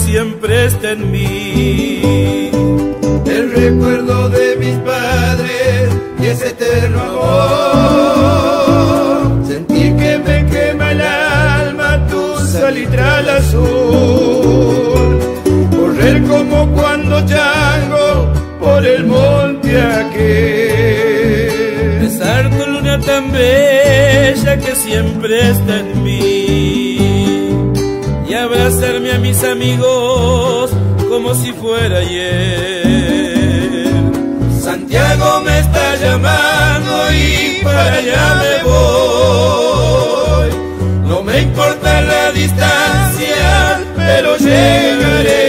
siempre está en mí. El recuerdo de mis padres y ese eterno amor. Sentir que me quema el alma tu salitral azul. Correr como cuando chango por el monte aquel. Besar tu luna tan bella que siempre está en mí. Y abrazarme a mis amigos como si fuera ayer. Santiago me está llamando y para allá me voy. No me importa la distancia, pero llegaré.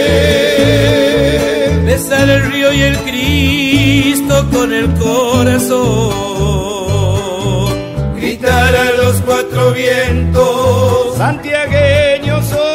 Besar el río y el Cristo con el corazón. Gritar a los cuatro vientos, santiagueño soy.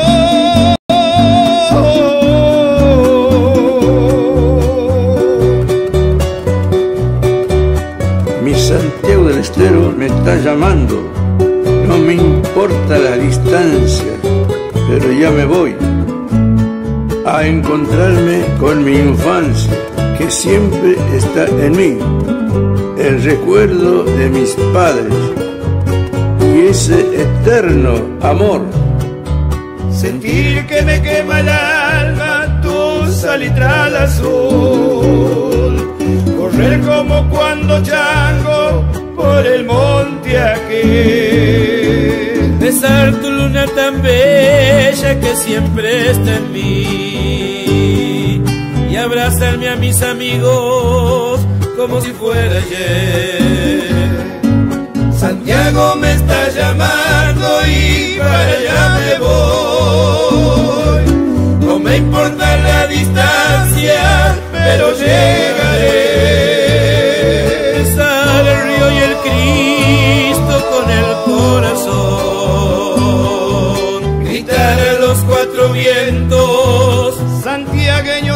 Mi Santiago del Estero me está llamando. No me importa la distancia, pero ya me voy a encontrarme con mi infancia, que siempre está en mí, el recuerdo de mis padres y ese eterno amor. Sentir que me quema el alma tu salitral azul. Correr como cuando chango por el monte aquel. Besar tu luna tan bella que siempre está en mí. Y abrazarme a mis amigos como si fuera ayer. Santiago me está llamando y para allá me voy. No me importa la distancia, pero llegaré. Besar el río y el Cristo con el corazón. Gritar a los cuatro vientos, santiagueño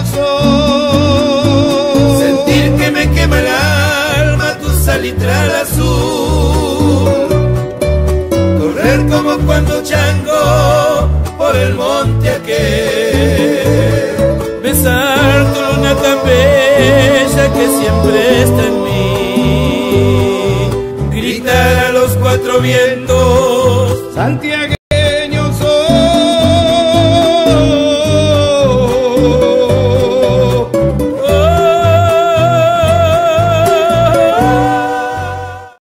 soy. Sentir que me quema el alma tu salitral azul. Correr como cuando chango por el monte aquel. Besar tu luna tan bella que siempre está en mí. Gritar a los cuatro vientos, santiagueño